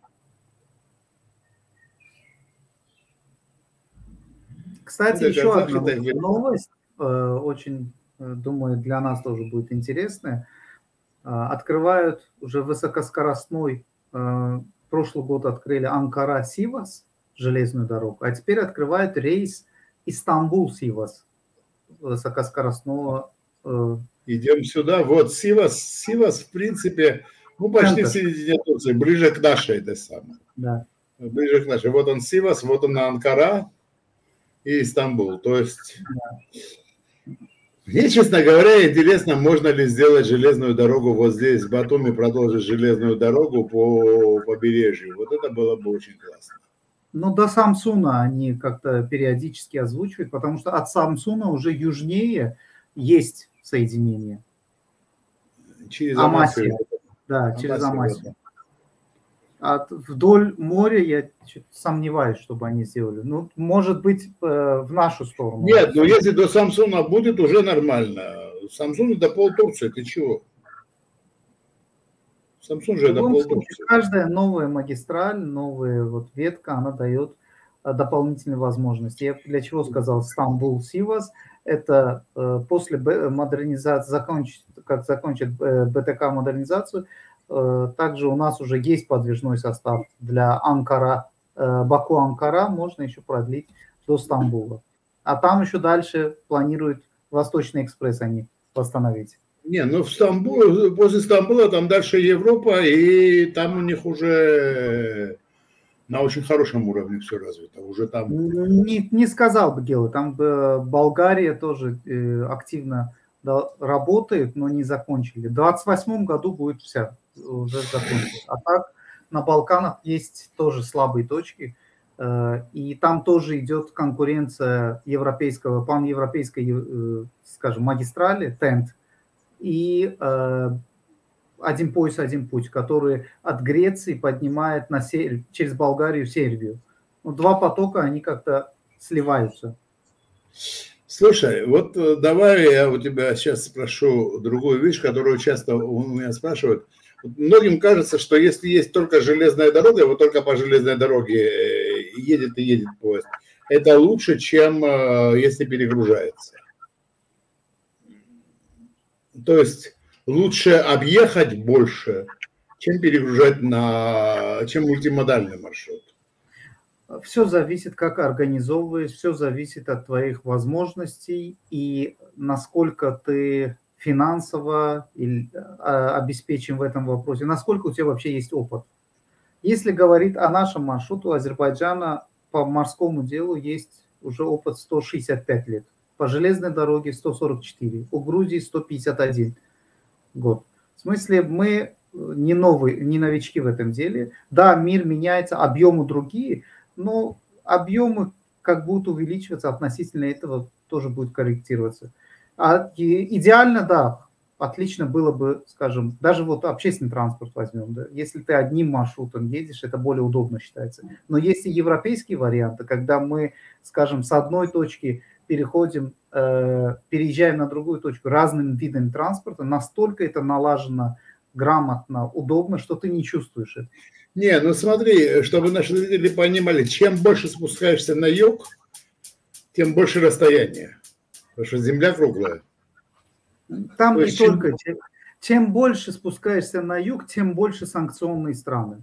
Speaker 2: Кстати, еще одна новость, очень, думаю, для нас тоже будет интересная. Открывают уже высокоскоростной, прошлый год открыли Анкара-Сивас, железную дорогу, а теперь открывают рейс Истанбул-Сивас, высокоскоростного.
Speaker 1: Идем сюда, вот Сивас, в принципе, ну почти в середине Турции, ближе к нашей этой самой.
Speaker 2: Да.
Speaker 1: Ближе к нашей. Вот он Сивас, вот он Анкара и Стамбул. То есть, мне, честно говоря, интересно, можно ли сделать железную дорогу вот здесь, в Батуми, продолжить железную дорогу по побережью. Вот это было бы очень классно.
Speaker 2: Ну, до Самсуна они как-то периодически озвучивают, потому что от Самсуна уже южнее есть соединение.
Speaker 1: Через Амасию.
Speaker 2: Да, через Амасию. Вдоль моря я сомневаюсь, чтобы они сделали. Ну, может быть, в нашу сторону.
Speaker 1: Нет, но если до Самсуна будет, уже нормально. Самсун это полтурции, ты чего? Самсун же это полтурции.
Speaker 2: Каждая новая магистраль, новая вот ветка, она дает дополнительные возможности. Я для чего сказал Стамбул-Сивас? Это после модернизации, как закончит БТК модернизацию, также у нас уже есть подвижной состав для Анкара, Баку-Анкара, можно еще продлить до Стамбула. А там еще дальше планируют Восточный экспресс они восстановить.
Speaker 1: Не, ну в Стамбуле, после Стамбула там дальше Европа, и там у них уже на очень хорошем уровне все развито. Уже там...
Speaker 2: Не сказал бы, Гела, там Болгария тоже активно работает, но не закончили. В 2028 году будет вся уже закончена. А так на Балканах есть тоже слабые точки, и там тоже идет конкуренция европейского, паневропейской, скажем, магистрали, ТЭНТ, и один пояс, один путь, который от Греции поднимает через Болгарию в Сербию. Ну, два потока, они как-то сливаются.
Speaker 1: Слушай, вот давай я у тебя сейчас спрошу другую вещь, которую часто у меня спрашивают. Многим кажется, что если есть только железная дорога, вот только по железной дороге едет и едет поезд, это лучше, чем если перегружается. То есть лучше объехать больше, чем перегружать чем мультимодальный маршрут.
Speaker 2: Все зависит, как организовываешь, все зависит от твоих возможностей и насколько ты финансово обеспечен в этом вопросе, насколько у тебя вообще есть опыт. Если говорить о нашем маршруте, у Азербайджана по морскому делу есть уже опыт 165 лет, по железной дороге 144, у Грузии 151 год. В смысле, мы не новички в этом деле. Да, мир меняется, объемы другие, но объемы как будут увеличиваться, относительно этого тоже будет корректироваться. Идеально, да, отлично было бы, скажем, даже вот общественный транспорт возьмем, да, если ты одним маршрутом едешь, это более удобно считается. Но есть и европейские варианты, когда мы, скажем, с одной точки переезжаем на другую точку разным видами транспорта, настолько это налажено грамотно, удобно, что ты не чувствуешь это.
Speaker 1: Не, ну смотри, чтобы наши зрители понимали, чем больше спускаешься на юг, тем больше расстояние, потому что земля круглая.
Speaker 2: Там не только, чем больше спускаешься на юг, тем больше санкционные страны.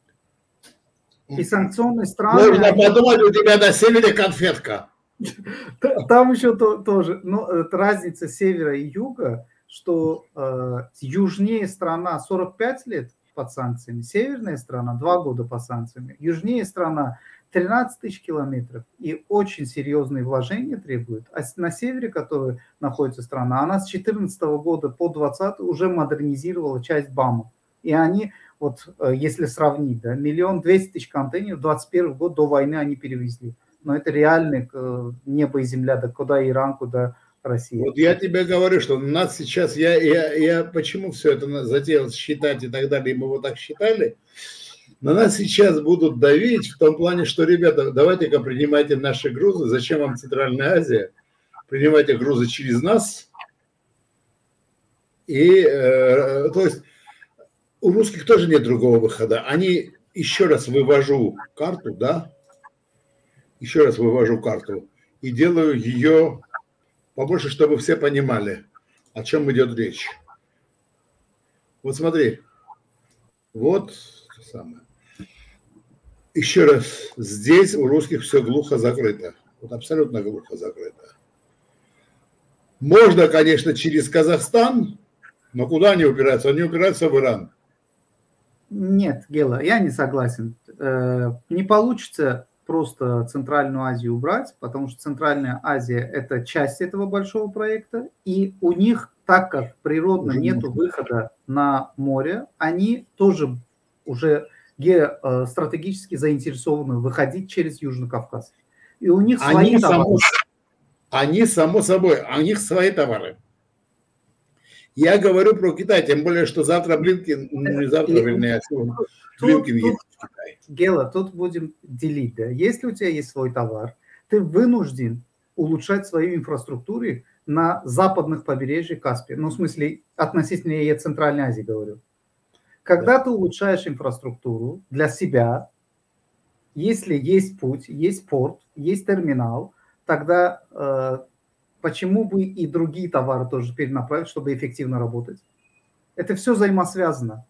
Speaker 2: И санкционные страны...
Speaker 1: Можно подумать, у тебя на севере конфетка.
Speaker 2: Там еще тоже, но разница севера и юга, что южнее страна 45 лет под санкциями, северная страна 2 года под санкциями, южнее страна 13 тысяч километров и очень серьезные вложения требует. А на севере, который находится страна, она с 2014 года по 2020 уже модернизировала часть БАМа. И они, вот если сравнить, да, 1 200 000 контейнеров, 2021 год до войны они перевезли. Но это реально небо и земля, да куда Иран, куда Россия.
Speaker 1: Вот я тебе говорю, что у нас сейчас, я почему все это затеял считать и так далее, и мы вот так считали, На нас сейчас будут давить в том плане, что, ребята, давайте-ка принимайте наши грузы. Зачем вам Центральная Азия? Принимайте грузы через нас. И, то есть, у русских тоже нет другого выхода. Они, еще раз вывожу карту, да, еще раз вывожу карту и делаю ее побольше, чтобы все понимали, о чем идет речь. Вот смотри, вот то самое. Еще раз, здесь у русских все глухо закрыто, вот абсолютно глухо закрыто. Можно, конечно, через Казахстан, но куда они упираются? Они упираются в Иран.
Speaker 2: Нет, Гела, я не согласен. Не получится просто Центральную Азию убрать, потому что Центральная Азия – это часть этого большого проекта, и у них, так как природно нет выхода на море, они тоже уже геостратегически заинтересованы выходить через Южный Кавказ. И у них свои товары.
Speaker 1: Они, само собой, у них свои товары. Я говорю про Китай, тем более, что завтра Блинкин, не завтра, вернее, Блинкин едет в Китай.
Speaker 2: Гела, тут будем делить. Да? Если у тебя есть свой товар, ты вынужден улучшать свою инфраструктуру на западных побережьях Каспия. Ну, в смысле, относительно я Центральной Азии говорю. Когда ты улучшаешь инфраструктуру для себя, если есть путь, есть порт, есть терминал, тогда почему бы и другие товары тоже перенаправить, чтобы эффективно работать? Это все взаимосвязано.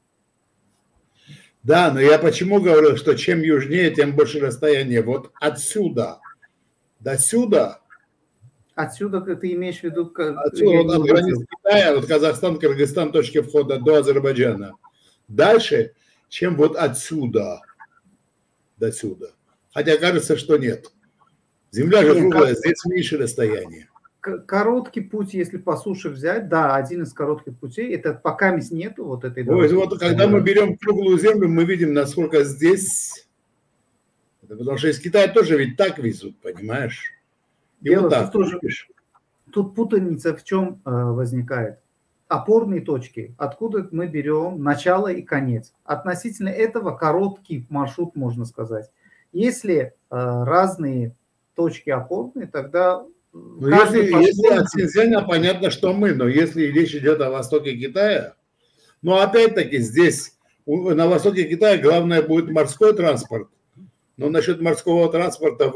Speaker 1: Да, но я почему говорю, что чем южнее, тем больше расстояние. Вот отсюда до сюда.
Speaker 2: Отсюда ты имеешь в виду...
Speaker 1: Отсюда вот от границы Китая, вот Казахстан, Кыргызстан, точки входа до Азербайджана. Дальше, чем вот отсюда до сюда. Хотя кажется, что нет. Земля же круглая, здесь меньше расстояние.
Speaker 2: Короткий путь, если по суше взять, да, один из коротких путей, это пока нету вот этой
Speaker 1: дороги. Вот когда мы берем круглую землю, мы видим, насколько здесь, потому что из Китая тоже ведь так везут, понимаешь? И
Speaker 2: Дело,
Speaker 1: вот так.
Speaker 2: Тут путаница в чем возникает? Опорные точки, откуда мы берем начало и конец. Относительно этого короткий маршрут, можно сказать. Если разные точки опорные, тогда...
Speaker 1: Если от Синьцзяня, понятно, что мы, но если речь идет о востоке Китая, но опять-таки здесь, на востоке Китая, главное будет морской транспорт. Но насчет морского транспорта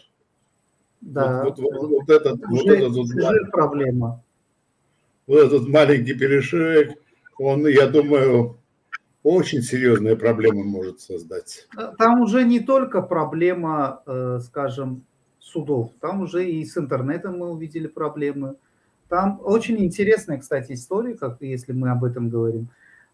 Speaker 2: да,
Speaker 1: вот этот
Speaker 2: проблема.
Speaker 1: Вот этот маленький перешеек, он, я думаю, очень серьезные проблемы может создать.
Speaker 2: Там уже не только проблема, скажем, судов, там уже и с интернетом мы увидели проблемы. Там очень интересная, кстати, история, как если мы об этом говорим.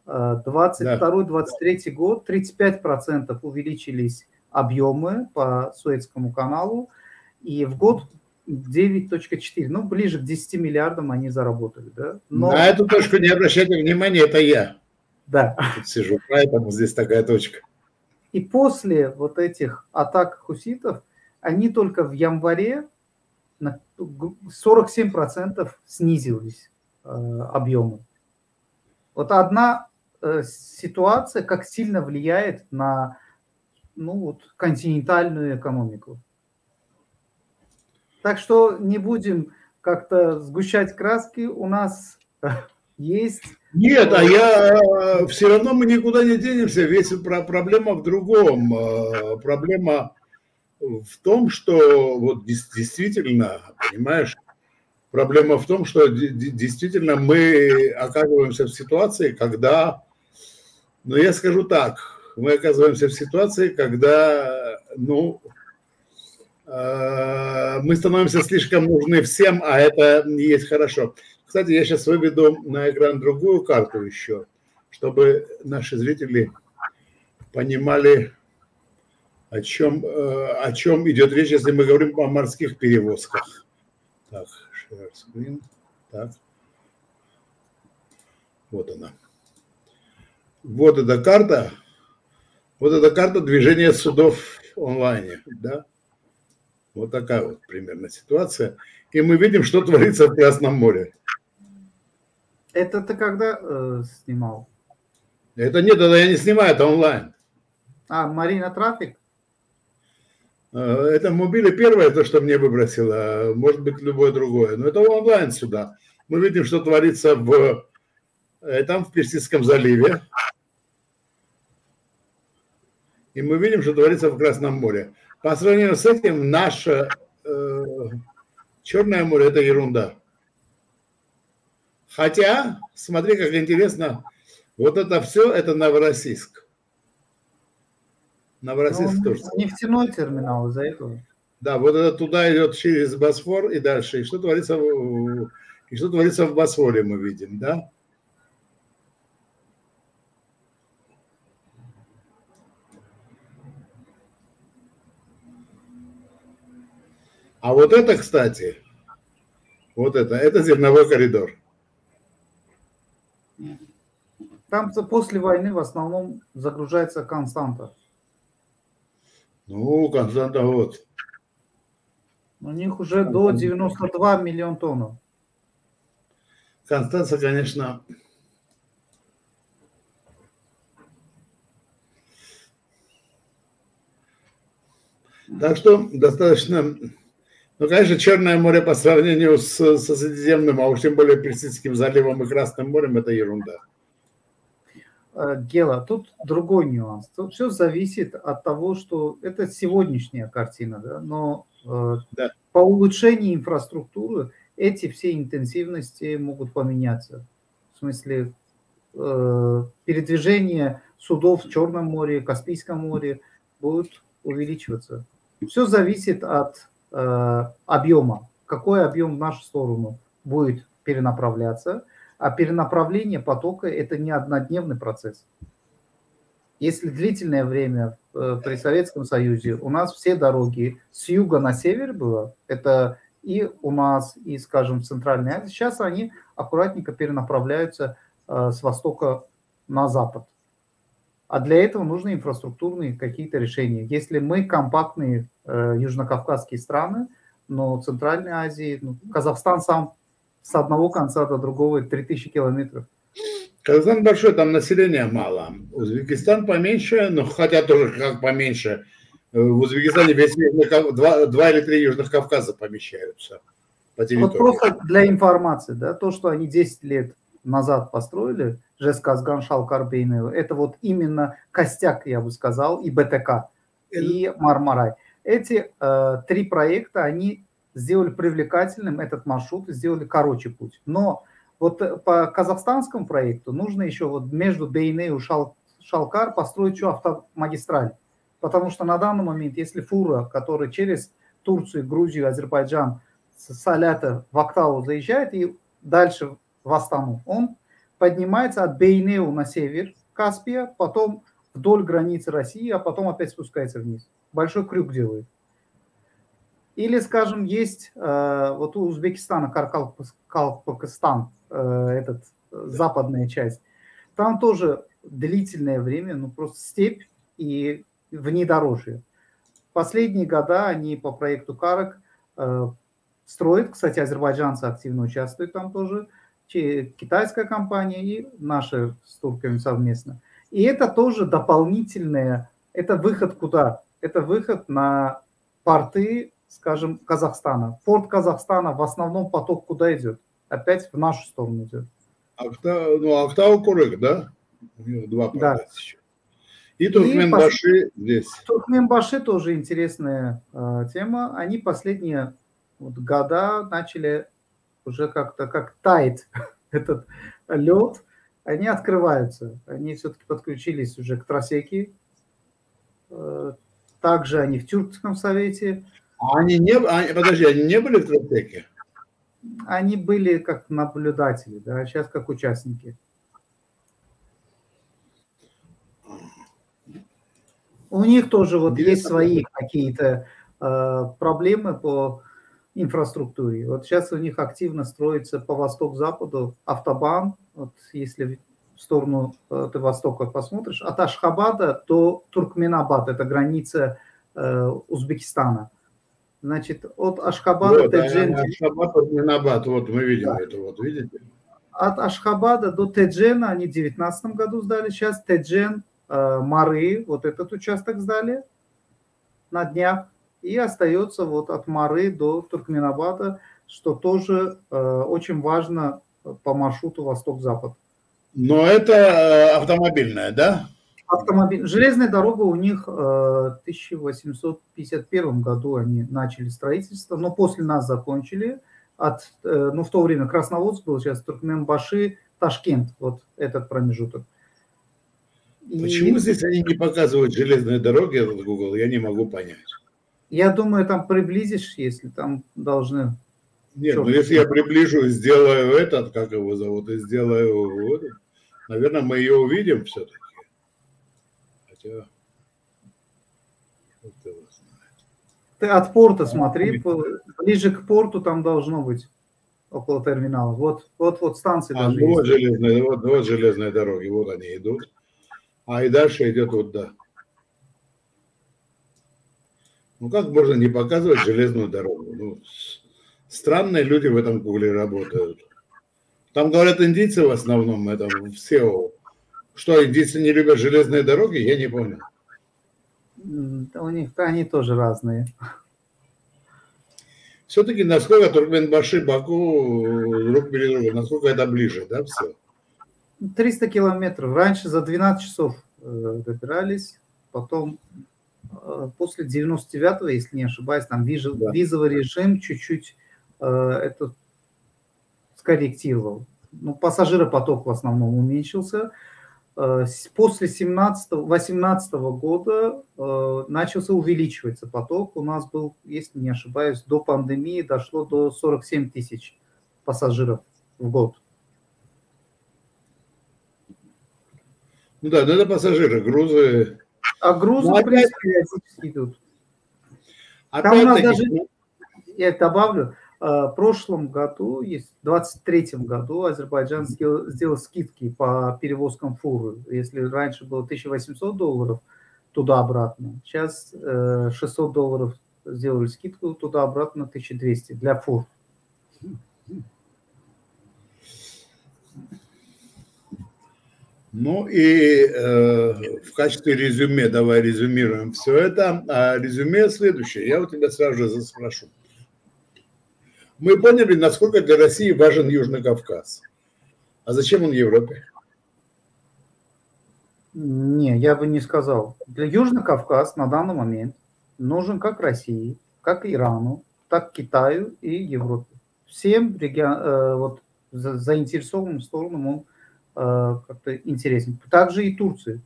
Speaker 2: 22-23 год 35% увеличились объемы по Суэцкому каналу, и в год 9.4, ну, ближе к 10 миллиардам они заработали. Да?
Speaker 1: Но... На эту точку не обращайте внимания, это я.
Speaker 2: Да.
Speaker 1: Тут сижу, поэтому здесь такая точка.
Speaker 2: И после вот этих атак хуситов, они только в январе на 47% снизились объемы. Вот одна ситуация, как сильно влияет на континентальную экономику. Так что не будем как-то сгущать краски, у нас есть...
Speaker 1: Нет, а все равно мы никуда не денемся, ведь проблема в другом. Проблема в том, что вот действительно, понимаешь, проблема в том, что действительно мы оказываемся в ситуации, когда, я скажу так, мы оказываемся в ситуации, когда, мы становимся слишком нужны всем, а это не есть хорошо. Кстати, я сейчас выведу на экран другую карту еще, чтобы наши зрители понимали, о чем идет речь, если мы говорим о морских перевозках. Так, share screen. Так. Вот она. Вот эта карта. Вот эта карта движения судов в онлайне. Да? Вот такая вот примерно ситуация. И мы видим, что творится в Красном море.
Speaker 2: Это ты когда снимал?
Speaker 1: Это нет, это я не снимаю, это онлайн.
Speaker 2: Марина Трафик?
Speaker 1: Это мобили первое, то, что мне выбросило, может быть, любое другое. Но это онлайн сюда. Мы видим, что творится в Персидском заливе. И мы видим, что творится в Красном море. По сравнению с этим, наше Черное море – это ерунда. Хотя, смотри, как интересно, вот это все – это Новороссийск. Новороссийск тоже.
Speaker 2: Нефтяной терминал из-за этого.
Speaker 1: Да, вот это туда идет через Босфор и дальше. И что творится в Босфоре, мы видим, да? А вот это, кстати, вот это зерновой коридор.
Speaker 2: Там после войны в основном загружается Константа.
Speaker 1: Ну, Константа вот.
Speaker 2: У них уже до 92 миллиона тонн.
Speaker 1: Констанца, конечно, так что достаточно, ну, конечно, Черное море по сравнению со Средиземным, а уж тем более Персидским заливом и Красным морем, это ерунда.
Speaker 2: Гела, тут другой нюанс. Тут все зависит от того, что это сегодняшняя картина, да, но
Speaker 1: Да.
Speaker 2: по улучшению инфраструктуры эти все интенсивности могут поменяться. В смысле, передвижение судов в Черном море, Каспийском море будет увеличиваться. Все зависит от объема. Какой объем в нашу сторону будет перенаправляться. А перенаправление потока – это не однодневный процесс. Если длительное время при Советском Союзе у нас все дороги с юга на север было, это и у нас, и, скажем, в Центральной Азии, сейчас они аккуратненько перенаправляются с востока на запад. А для этого нужны инфраструктурные какие-то решения. Если мы компактные южнокавказские страны, но Центральной Азии, Казахстан сам с одного конца до другого 3000 километров.
Speaker 1: Казахстан большой, там населения мало. Узбекистан поменьше, но хотя тоже как поменьше. В Узбекистане весь 2 или 3 Южных Кавказа помещаются по территории.
Speaker 2: Вот просто для информации, да, то, что они 10 лет назад построили, Жезказган, Шалкар-Бейнево, это вот именно костяк, я бы сказал, и БТК, и Мармарай. Эти 3 проекта, они сделали привлекательным этот маршрут и сделали короче путь. Но вот по казахстанскому проекту нужно еще вот между Бейнеу и Шалкар построить еще автомагистраль. Потому что на данный момент, если фура, которая через Турцию, Грузию, Азербайджан с Алята в Актау заезжает и дальше в Астану, он поднимается от Бейнеу на север Каспия, потом вдоль границы России, а потом опять спускается вниз. Большой крюк делает. Или, скажем, есть вот у Узбекистана, Каракалпакистан, западная часть. Там тоже длительное время, просто степь и внедорожье. Последние года они по проекту Карак строят, кстати, азербайджанцы активно участвуют там тоже, китайская компания и наши с турками совместно. И это тоже дополнительное, это выход куда? Это выход на порты, скажем, Казахстана. Порт Казахстана в основном поток куда идет? Опять в нашу сторону идет.
Speaker 1: Актау-Курык, да? У него 2 порта
Speaker 2: да.
Speaker 1: сейчас. И Туркменбаши здесь.
Speaker 2: Туркменбаши тоже интересная тема. Они последние года начали уже как-то как тает этот лед. Они открываются. Они все-таки подключились уже к Трасеке. Также они в Тюркском совете.
Speaker 1: Они не были в Трасеке?
Speaker 2: Они были как наблюдатели, да, сейчас как участники. У них тоже вот есть свои какие-то проблемы по инфраструктуре. Вот сейчас у них активно строится по восток-западу автобан. Вот если в сторону ты востока посмотришь, от Ашхабада до Туркменабада, это граница Узбекистана. Значит, от Ашхабада
Speaker 1: вот, Теджен. Ашхабад, Туркменабад, вот мы видим это, вот видите?
Speaker 2: От Ашхабада до Теджена они в 2019 году сдали, сейчас Теджен, Мары, вот этот участок сдали на днях, и остается вот от Мары до Туркменабада, что тоже очень важно по маршруту восток-запад.
Speaker 1: Но это автомобильная, да?
Speaker 2: Автомобиль. Железная дорога у них в 1851 году они начали строительство, но после нас закончили. Ну, в то время Красноводск был, сейчас Туркменбаши, Ташкент, вот этот промежуток.
Speaker 1: Почему здесь они не показывают железные дороги, этот Google, я не могу понять.
Speaker 2: Я думаю, там приблизишь, если там должны...
Speaker 1: Нет, ну если я приближу и сделаю этот, как его зовут, и сделаю вот, наверное, мы ее увидим все-таки. Хотя...
Speaker 2: Ты от порта смотри, ближе к порту там должно быть, около терминала. Вот станции даже
Speaker 1: ну вот
Speaker 2: есть.
Speaker 1: железные, вот железные дороги, вот они идут. А и дальше идет вот, да. Ну как можно не показывать железную дорогу? Ну, странные люди в этом гугле работают. Там говорят индийцы в основном, это в SEO. Что, индийцы не любят железные дороги? Я не понял.
Speaker 2: У них они тоже разные.
Speaker 1: Все-таки насколько Туркменбаши, Баку друг перед другом, насколько это ближе, да, все?
Speaker 2: 300 километров. Раньше за 12 часов добирались, потом после 99-го, если не ошибаюсь, там визовый режим чуть-чуть это скорректировал. Ну, пассажиропоток в основном уменьшился. После 18 года начался увеличиваться поток. У нас был, если не ошибаюсь, до пандемии дошло до 47 тысяч пассажиров в год.
Speaker 1: Ну да, но это пассажиры, грузы.
Speaker 2: А грузы, в принципе, периодически идут. Там у нас даже, я добавлю, в прошлом году, в 2023 году Азербайджан сделал скидки по перевозкам фуры. Если раньше было $1800 туда-обратно, сейчас $600 сделали скидку туда-обратно 1200 для фур.
Speaker 1: Ну и в качестве резюме, давай резюмируем все это. А резюме следующее, я у тебя сразу же спрошу. Мы поняли, насколько для России важен Южный Кавказ. А зачем он Европе?
Speaker 2: Не, я бы не сказал. Для Южный Кавказ на данный момент нужен как России, как Ирану, так Китаю и Европе. Всем вот, заинтересованным сторонам он как-то интересен. Также и Турции.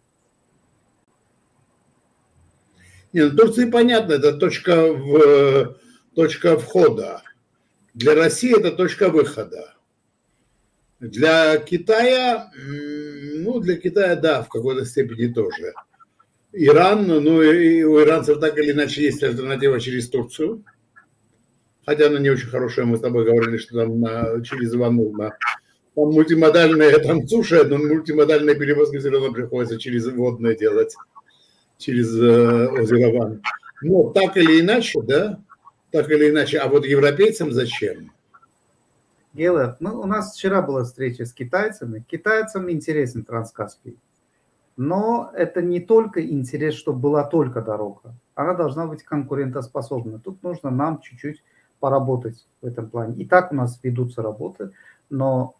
Speaker 1: Нет, ну, Турции понятно, это точка входа. Для России это точка выхода. Для Китая, ну, для Китая, да, в какой-то степени тоже. Иран, ну, и у иранцев так или иначе есть альтернатива через Турцию. Хотя она не очень хорошая, мы с тобой говорили, что там через Иван там мультимодальные, там суша, но мультимодальные перевозки все равно приходится через водные делать, через озеро Ван. Но так или иначе, да, так или иначе, а вот европейцам зачем?
Speaker 2: Гела, у нас вчера была встреча с китайцами. Китайцам интересен Транскаспий. Но это не только интерес, чтобы была только дорога. Она должна быть конкурентоспособна. Тут нужно нам чуть-чуть поработать в этом плане. И так у нас ведутся работы, но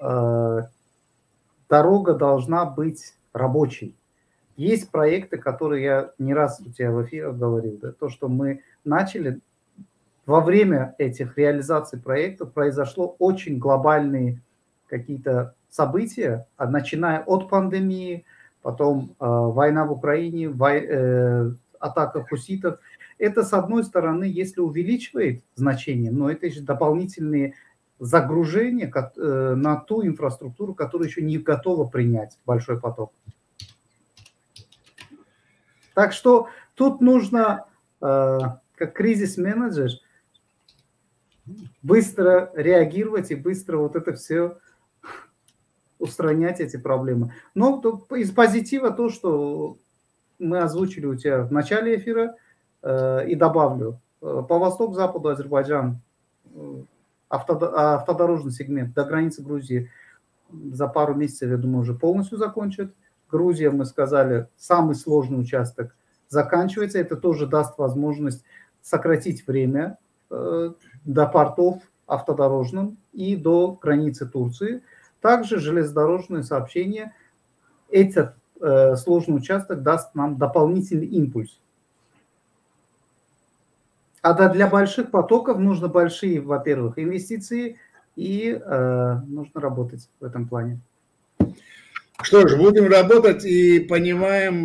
Speaker 2: дорога должна быть рабочей. Есть проекты, которые я не раз у тебя в эфирах говорил, да, то, что мы начали. Во время этих реализаций проектов произошло очень глобальные какие-то события, начиная от пандемии, потом война в Украине, атака хуситов. Это, с одной стороны, если увеличивает значение, но это еще дополнительные загружения на ту инфраструктуру, которая еще не готова принять большой поток. Так что тут нужно, как кризис-менеджер, быстро реагировать и быстро вот это все устранять, эти проблемы. Но из позитива то, что мы озвучили у тебя в начале эфира, и добавлю, по восток-западу Азербайджан, автодорожный сегмент до границы Грузии за пару месяцев, я думаю, уже полностью закончит. Грузия, мы сказали, самый сложный участок заканчивается. Это тоже даст возможность сократить время до портов автодорожным и до границы Турции. Также железнодорожное сообщение, этот сложный участок даст нам дополнительный импульс. А для больших потоков нужно большие, во-первых, инвестиции, и нужно работать в этом плане.
Speaker 1: Что ж, будем работать и понимаем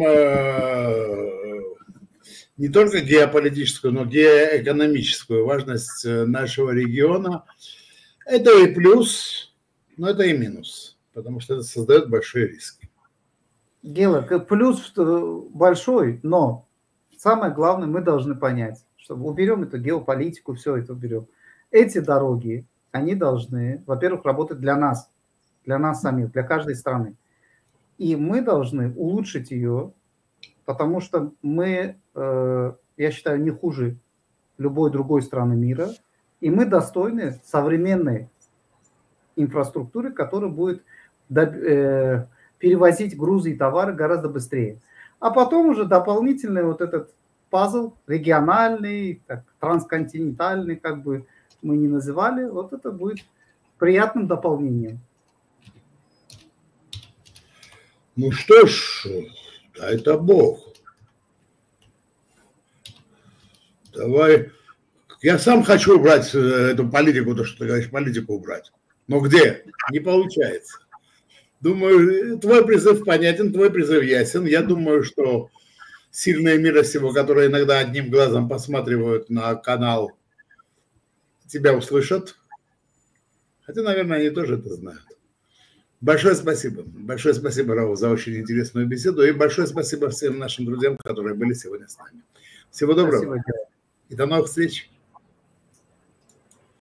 Speaker 1: не только геополитическую, но и геоэкономическую важность нашего региона. Это и плюс, но это и минус, потому что это создает большие риски.
Speaker 2: Гела, плюс большой, но самое главное, мы должны понять, что уберем эту геополитику, все это уберем. Эти дороги, они должны, во-первых, работать для нас самих, для каждой страны. И мы должны улучшить ее, потому что мы, я считаю, не хуже любой другой страны мира, и мы достойны современной инфраструктуры, которая будет перевозить грузы и товары гораздо быстрее. А потом уже дополнительный вот этот пазл региональный, трансконтинентальный, как бы мы ни называли, вот это будет приятным дополнением.
Speaker 1: Ну что ж, это Бог. Давай. Я сам хочу убрать эту политику, то, что ты говоришь, политику убрать. Но где? Не получается. Думаю, твой призыв понятен, твой призыв ясен. Я думаю, что сильные мира сего, которые иногда одним глазом посматривают на канал, тебя услышат. Хотя, наверное, они тоже это знают. Большое спасибо. Большое спасибо, Раул, за очень интересную беседу. И большое спасибо всем нашим друзьям, которые были сегодня с нами. Всего доброго.
Speaker 2: Спасибо.
Speaker 1: И до новых встреч.